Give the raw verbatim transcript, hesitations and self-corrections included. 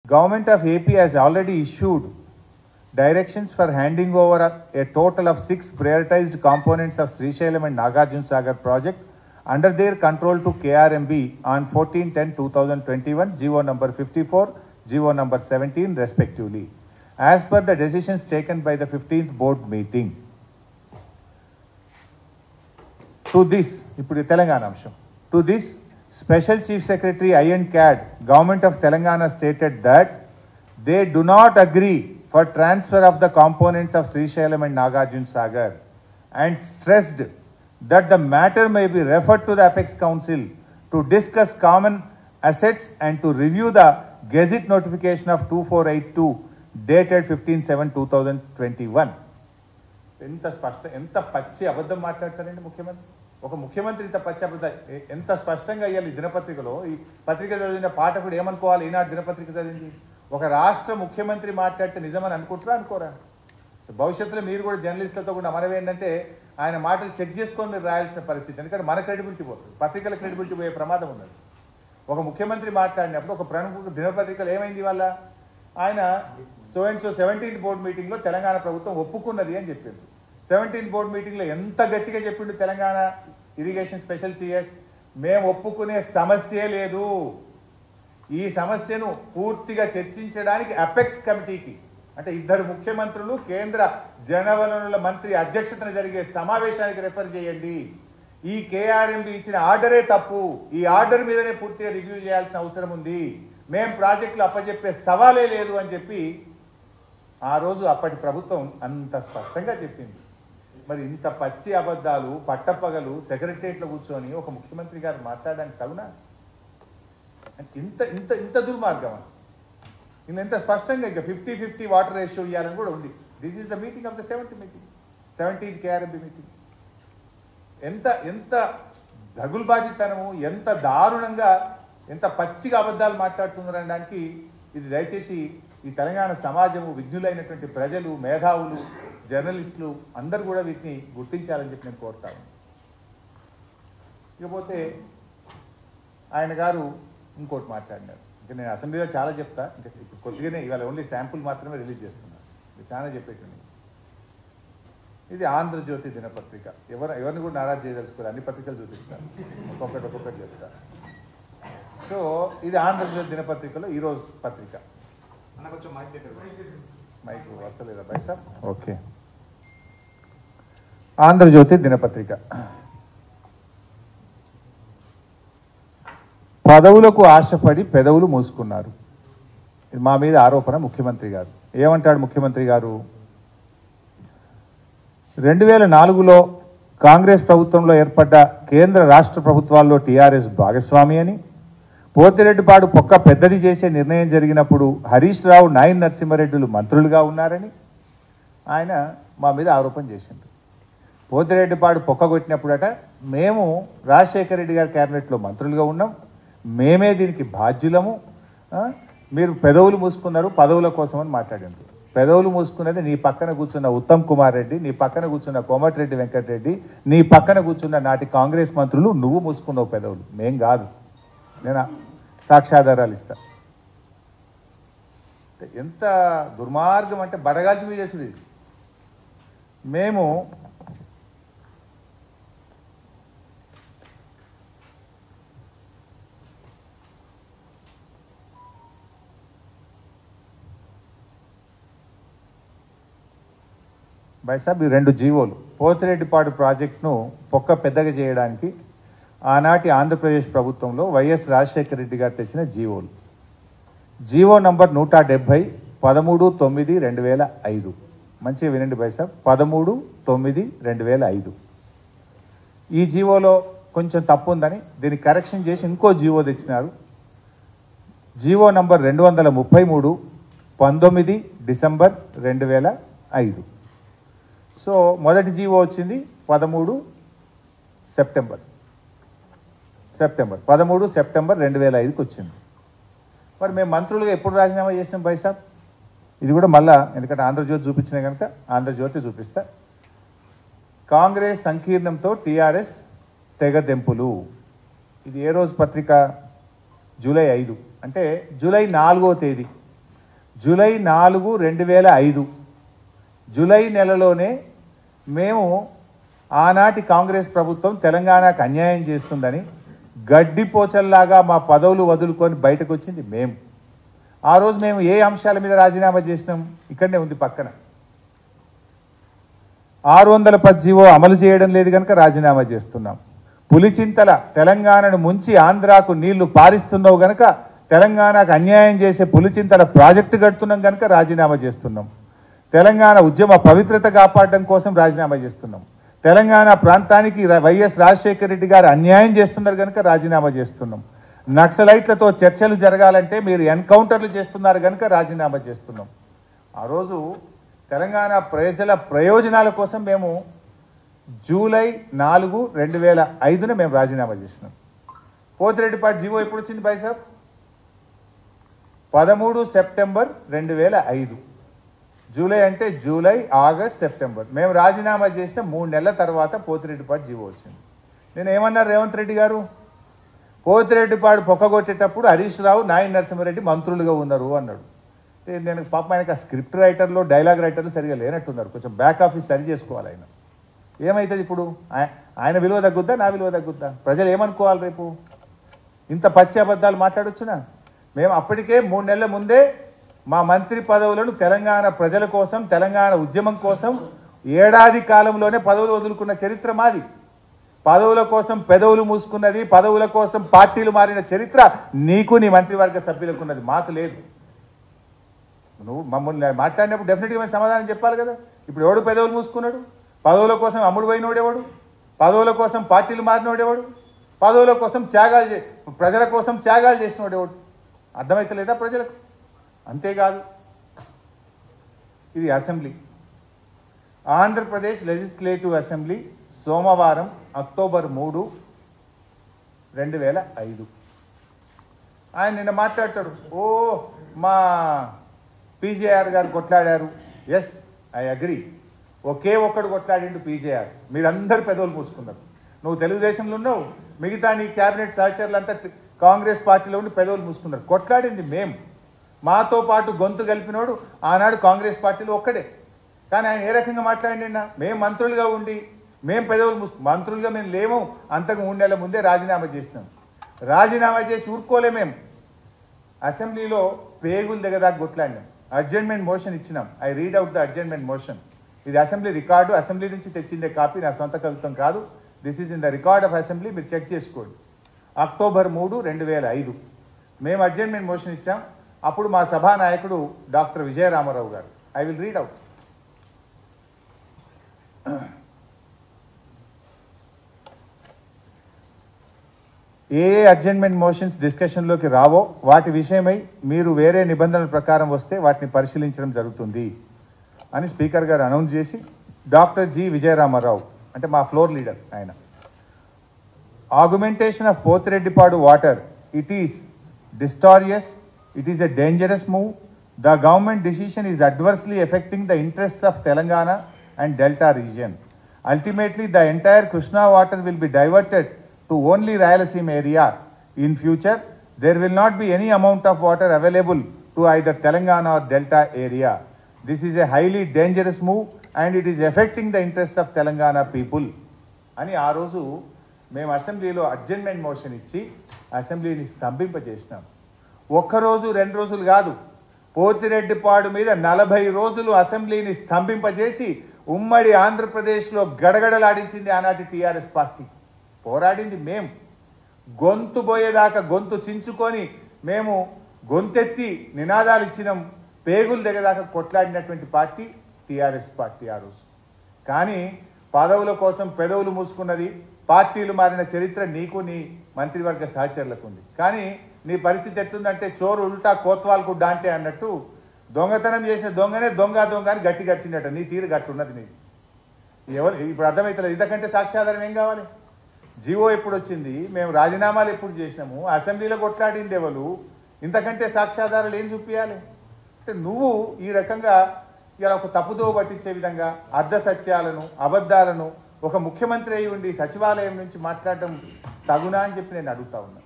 Government of A P has already issued directions for handing over a, a total of six prioritized components of Srisailam and Nagarjuna Sagar project under their control to K R M B on fourteen ten twenty twenty-one, G O number fifty-four, G O number seventeen respectively, as per the decisions taken by the fifteenth board meeting. To this, ఇప్పుడు తెలంగాణ అంశం. To this, Special Chief Secretary I N C A D, Government of Telangana stated that they do not agree for transfer of the components of Srisailam and Nagarjuna Sagar and stressed that the matter may be referred to the Apex Council to discuss common assets and to review the Gazette notification of two four eight two dated fifteen seven twenty twenty-one. ఎంత స్పష్ట ఎంత పచ్చి అబద్ధం మాట్లాడతారండి ముఖ్యమంత్రి. ఒక ముఖ్యమంత్రి ఇంత పచ్చి అబద్ధం ఎంత స్పష్టంగా అయ్యాలి దినపత్రికలో. ఈ పత్రిక చదివిన పాఠకుడు ఏమనుకోవాలి? ఈనాడు దినపత్రిక చదివింది ఒక రాష్ట్ర ముఖ్యమంత్రి మాట్లాడితే నిజమని అనుకుంటారా అనుకోరా? భవిష్యత్తులో మీరు కూడా జర్నలిస్టులతో కూడా మనం ఏంటంటే ఆయన మాటలు చెక్ చేసుకొని మీరు రాయాల్సిన పరిస్థితి. ఎందుకంటే మన క్రెడిబిలిటీ పోతుంది, పత్రికల క్రెడిబిలిటీ పోయే ప్రమాదం ఉన్నది. ఒక ముఖ్యమంత్రి మాట్లాడినప్పుడు ఒక ప్రముఖ దినపత్రికలు ఏమైంది వల్ల ఆయన so and so seventeenth board మీటింగ్లో తెలంగాణ ప్రభుత్వం ఒప్పుకున్నది అని చెప్పింది. సెవెంటీన్త్ బోర్డు మీటింగ్లో ఎంత గట్టిగా చెప్పిండు తెలంగాణ ఇరిగేషన్ స్పెషల్ సిఎస్, మేము ఒప్పుకునే సమస్యే లేదు, ఈ సమస్యను పూర్తిగా చర్చించడానికి అపెక్స్ కమిటీకి అంటే ఇద్దరు ముఖ్యమంత్రులు కేంద్ర జలవనరుల మంత్రి అధ్యక్షతన జరిగే సమావేశానికి రెఫర్ చేయండి. ఈ కేఆర్ఎంబి ఇచ్చిన ఆర్డరే తప్పు, ఈ ఆర్డర్ మీదనే పూర్తిగా రివ్యూ చేయాల్సిన అవసరం ఉంది, మేం ప్రాజెక్టులు అప్పచెప్పే సవాలే లేదు అని చెప్పి ఆ రోజు అప్పటి ప్రభుత్వం అంత స్పష్టంగా చెప్పింది. మరి ఇంత పచ్చి అబద్ధాలు పట్టపగలు సెక్రటరియట్లో కూర్చొని ఒక ముఖ్యమంత్రి గారు మాట్లాడడానికి తగునా? ఇంత ఇంత ఇంత దుర్మార్గం నేను ఎంత స్పష్టంగా ఇక ఫిఫ్టీ ఫిఫ్టీ వాటర్ రేషియో ఇవ్వాలని కూడా ఉంది. This is the meeting of the seventh meeting seventeenth KRMB meeting. ఎంత ఎంత దగులుబాజితనము, ఎంత దారుణంగా, ఎంత పచ్చిగా అబద్ధాలు మాట్లాడుతున్నారనడానికి ఇది దయచేసి ఈ తెలంగాణ సమాజము, విజ్ఞులైనటువంటి ప్రజలు, మేధావులు, జర్నలిస్టులు అందరూ కూడా వీటిని గుర్తించాలని చెప్పి నేను కోరుతాను. ఇకపోతే ఆయన గారు ఇంకోటి మాట్లాడినారు. ఇంకా నేను అసెంబ్లీలో చాలా చెప్తా, ఇంకా ఇప్పుడు కొద్దిగానే ఇవాళ ఓన్లీ శాంపుల్ మాత్రమే రిలీజ్ చేస్తున్నాను, ఇంకా చాలా చెప్పేటండి. ఇది ఆంధ్రజ్యోతి దినపత్రిక. ఎవరు ఎవరిని కూడా నారాజ్ చేయదలుచుకోరు, అన్ని పత్రికలు చూపిస్తారు, ఒక్కొక్కటి ఒక్కొక్కటి చెప్తారు. సో ఇది ఆంధ్రజ్యోతి దినపత్రికలో ఈరోజు పత్రిక. మైక్ వస్తలేదా బై సార్? ఓకే. ఆంధ్రజ్యోతి దినపత్రిక. పదవులకు ఆశపడి పెదవులు మూసుకున్నారు. ఇది మా మీద ఆరోపణ. ముఖ్యమంత్రి గారు ఏమంటాడు? ముఖ్యమంత్రి గారు రెండు వేల నాలుగులో కాంగ్రెస్ ప్రభుత్వంలో ఏర్పడ్డ కేంద్ర రాష్ట్ర ప్రభుత్వాల్లో టీఆర్ఎస్ భాగస్వామి అని, పోతిరెడ్డిపాడు పొక్క పెద్దది చేసే నిర్ణయం జరిగినప్పుడు హరీష్ రావు, నాయన్ నరసింహారెడ్డిలు మంత్రులుగా ఉన్నారని ఆయన మా మీద ఆరోపణ చేసింది. పోతిరెడ్డిపాడు పొక్క కొట్టినప్పుడట మేము రాజశేఖర రెడ్డి గారి క్యాబినెట్లో మంత్రులుగా ఉన్నాం, మేమే దీనికి బాధ్యులము, మీరు పెదవులు మూసుకున్నారు పదవుల కోసం అని మాట్లాడారు. పెదవులు మూసుకున్నది నీ పక్కన కూర్చున్న ఉత్తమ్ కుమార్ రెడ్డి, నీ పక్కన కూర్చున్న కోమటిరెడ్డి వెంకటరెడ్డి, నీ పక్కన కూర్చున్న నాటి కాంగ్రెస్ మంత్రులు, నువ్వు మూసుకున్నావు పెదవులు, మేం కాదు. నేను సాక్ష్యాధారాలు ఇస్తా. ఎంత దుర్మార్గం అంటే బడగాల్చి మీద చేసుడు. ఇది మేము బైసాబ్ ఈ రెండు జీవోలు పోతిరెడ్డిపాడు ప్రాజెక్టును పొక్క పెద్దగా చేయడానికి ఆనాటి ఆంధ్రప్రదేశ్ ప్రభుత్వంలో వైఎస్ రాజశేఖర రెడ్డి గారు తెచ్చిన జీవోలు. జీవో నంబర్ నూట డెబ్భై పదమూడు తొమ్మిది రెండు వేల ఐదు. మంచిగా వినండి బైసాబ్, పదమూడు తొమ్మిది రెండు వేల ఐదు. ఈ జీవోలో కొంచెం తప్పు ఉందని దీన్ని కరెక్షన్ చేసి ఇంకో జీవో తెచ్చినారు. జీవో నంబర్ రెండు వందల ముప్పై మూడు పంతొమ్మిది డిసెంబర్ రెండు వేల ఐదు. సో మొదటి జీవో వచ్చింది పదమూడు సెప్టెంబర్ సెప్టెంబర్ పదమూడు సెప్టెంబర్ రెండు వేల ఐదుకి వచ్చింది. మరి మేము మంత్రులుగా ఎప్పుడు రాజీనామా చేసినాం బైసాబ్? ఇది కూడా మళ్ళా, ఎందుకంటే ఆంధ్రజ్యోతి చూపించిన కనుక ఆంధ్రజ్యోతి చూపిస్తా. కాంగ్రెస్ సంకీర్ణంతో టీఆర్ఎస్ తెగదెంపులు. ఇది ఏ రోజు పత్రిక? జూలై ఐదు. అంటే జూలై నాలుగో తేదీ జూలై నాలుగు రెండు వేల ఐదు జూలై నెలలోనే మేము ఆనాటి కాంగ్రెస్ ప్రభుత్వం తెలంగాణకు అన్యాయం చేస్తుందని గడ్డిపోచల్లాగా మా పదవులు వదులుకొని బయటకు వచ్చింది మేము. ఆ రోజు మేము ఏ అంశాల మీద రాజీనామా చేసినాం? ఇక్కడనే ఉంది పక్కన. ఆరు వందల పది జీవో అమలు చేయడం లేదు కనుక రాజీనామా చేస్తున్నాం. పులిచింతల తెలంగాణను ముంచి ఆంధ్రాకు నీళ్లు పారిస్తున్నావు గనక తెలంగాణకు అన్యాయం చేసే పులిచింతల ప్రాజెక్టు కడుతున్నాం కనుక రాజీనామా చేస్తున్నాం. తెలంగాణ ఉద్యమ పవిత్రత కాపాడడం కోసం రాజీనామా చేస్తున్నాం. తెలంగాణ ప్రాంతానికి వైఎస్ రాజశేఖర రెడ్డి గారు అన్యాయం చేస్తున్నారు కనుక రాజీనామా చేస్తున్నాం. నక్సలైట్లతో చర్చలు జరగాలంటే మీరు ఎన్కౌంటర్లు చేస్తున్నారు కనుక రాజీనామా చేస్తున్నాం. ఆ రోజు తెలంగాణ ప్రజల ప్రయోజనాల కోసం మేము జూలై నాలుగు రెండు వేల ఐదున మేము రాజీనామా చేసినాం. పోతిరెడ్డిపాటి జీవో ఎప్పుడు వచ్చింది బైసాబ్? పదమూడు సెప్టెంబర్ రెండు వేల ఐదు. జూలై అంటే జూలై, ఆగస్ట్, సెప్టెంబర్. మేము రాజీనామా చేసిన మూడు నెలల తర్వాత పోతిరెడ్డిపాటి జీవో వచ్చింది. నేను ఏమన్నారు రేవంత్ రెడ్డి గారు? పోతిరెడ్డిపాడు పొక్కగొట్టేటప్పుడు హరీష్ రావు, నాయన నరసింహారెడ్డి మంత్రులుగా ఉన్నారు అన్నాడు. నేను పాపం ఆయనకు ఆ స్క్రిప్ట్ రైటర్లు, డైలాగ్ రైటర్లు సరిగా లేనట్టున్నారు. కొంచెం బ్యాక్ ఆఫీస్ సరి చేసుకోవాలి ఆయన. ఏమవుతుంది ఇప్పుడు? ఆయన విలువ తగ్గుద్దా, నా విలువ తగ్గుద్దా? ప్రజలు ఏమనుకోవాలి రేపు? ఇంత పచ్చి అబద్ధాలు మాట్లాడొచ్చునా? మేము అప్పటికే మూడు నెలల ముందే మా మంత్రి పదవులను తెలంగాణ ప్రజల కోసం, తెలంగాణ ఉద్యమం కోసం ఏడాది కాలంలోనే పదవులు వదులుకున్న చరిత్ర మాది. పదవుల కోసం పెదవులు మూసుకున్నది, పదవుల కోసం పార్టీలు మారిన చరిత్ర నీకు, నీ మంత్రివర్గ సభ్యులకు ఉన్నది, మాకు లేదు. నువ్వు మమ్మల్ని మాట్లాడినప్పుడు డెఫినెట్గా మేము సమాధానం చెప్పాలి కదా. ఇప్పుడు ఎవడు పెదవులు మూసుకున్నాడు? పదవుల కోసం అమ్ముడు పోయినోడేవాడు? పదవుల కోసం పార్టీలు మారినోడేవాడు? పదవుల కోసం త్యాగాలు చే ప్రజల కోసం త్యాగాలు చేసినోడేవాడు? అర్థమవుతలేదా ప్రజలకు? అంతేకాదు, ఇది అసెంబ్లీ, ఆంధ్రప్రదేశ్ లెజిస్లేటివ్ అసెంబ్లీ సోమవారం అక్టోబర్ మూడు రెండు వేల ఐదు. ఆయన నిన్న మాట్లాడతాడు, ఓ మా పీజేఆర్ గారు కొట్లాడారు. Yes, I agree. ఒకే ఒక్కడు కొట్లాడిండు పీజేఆర్. మీరందరూ పెదవులు మూసుకున్నారు. నువ్వు తెలుగుదేశంలో ఉన్నావు, మిగతా నీ క్యాబినెట్ సహచరులంతా కాంగ్రెస్ పార్టీలో ఉండి పెదవులు మూసుకున్నారు. కొట్లాడింది మేము. మాతో పాటు గొంతు కలిపినోడు ఆనాడు కాంగ్రెస్ పార్టీలో ఒక్కడే. కానీ ఆయన ఏ రకంగా మాట్లాడినా, మేము మంత్రులుగా ఉండి మేము పెదవులు మూసు మంత్రులుగా మేము లేము. అంతకు మూడు నెలల ముందే రాజీనామా చేసినాం. రాజీనామా చేసి ఊరుకోలే మేము. అసెంబ్లీలో పేగులు దగ్గర కొట్లాడినాం. అడ్జర్న్మెంట్ మోషన్ ఇచ్చినాం. I read out the adjournment motion. ఇది అసెంబ్లీ రికార్డు, అసెంబ్లీ నుంచి తెచ్చిందే కాపీ, నా సొంత కవిత్వం కాదు. This is in the record of assembly, మీరు చెక్ చేసుకోండి. అక్టోబర్ మూడు రెండు వేల ఐదు మేము అడ్జర్న్మెంట్ మోషన్ ఇచ్చాం. అప్పుడు మా సభానాయకుడు డాక్టర్ విజయరామారావు గారు, ఐ విల్ రీడ్ అవుట్. ఏ ఏ అడ్జర్న్మెంట్ మోషన్స్ డిస్కషన్లోకి రావో వాటి విషయమై మీరు వేరే నిబంధనల ప్రకారం వస్తే వాటిని పరిశీలించడం జరుగుతుంది అని స్పీకర్ గారు అనౌన్స్ చేసి, డాక్టర్ జి విజయరామారావు అంటే మా ఫ్లోర్ లీడర్ ఆయన, argumentation of Pothireddypadu water, it is disastrous, it is a dangerous move. The government decision is adversely affecting the interests of Telangana and Delta region. Ultimately, the entire Krishna water will be diverted to only Rayalaseema area. In future, there will not be any amount of water available to either Telangana or Delta area. This is a highly dangerous move and it is affecting the interests of Telangana people. అని ఆ రోజు మేము అసెంబ్లీలో adjournment motion ఇచ్చి అసెంబ్లీని స్తంభింపజేసినాం. ఒక్కరోజు రెండు రోజులు కాదు, పోతిరెడ్డిపాడు మీద నలభై రోజులు అసెంబ్లీని స్తంభింపజేసి ఉమ్మడి ఆంధ్రప్రదేశ్లో గడగడలాడించింది ఆనాటి టీఆర్ఎస్ పార్టీ. పోరాడింది మేము. గొంతు పోయేదాకా గొంతు చించుకొని మేము గొంతెత్తి నినాదాలు ఇచ్చినాం. పేగులు దిగదాకా కొట్లాడినటువంటి పార్టీ టీఆర్ఎస్ పార్టీ ఆ రోజు. కానీ పదవుల కోసం పెదవులు మూసుకున్నది, పార్టీలు మారిన చరిత్ర నీకు, నీ మంత్రివర్గ సహచరులకు ఉంది. కానీ నీ పరిస్థితి ఎట్లుందంటే చోరు ఉల్టా కోత్వాల్కు డాంటే అన్నట్టు దొంగతనం చేసిన దొంగనే దొంగ దొంగ అని గట్టి గచ్చిందట. నీ తీరు గట్టున్నది నీది. ఎవరు ఇప్పుడు అర్థమవుతలేదు. ఇంతకంటే సాక్ష్యాధారం ఏం కావాలి? జీవో ఎప్పుడు వచ్చింది, మేము రాజీనామాలు ఎప్పుడు చేసినాము, అసెంబ్లీలో కొట్లాడింది ఎవరు, ఇంతకంటే సాక్ష్యాధారాలు ఏం చూపించాలి? అంటే నువ్వు ఈ రకంగా ఇలా ఒక తప్పుదో పట్టించే విధంగా అర్ధ సత్యాలను, అబద్ధాలను ఒక ముఖ్యమంత్రి అయి ఉండి సచివాలయం నుంచి మాట్లాడటం తగునా అని చెప్పి నేను అడుగుతా ఉన్నా.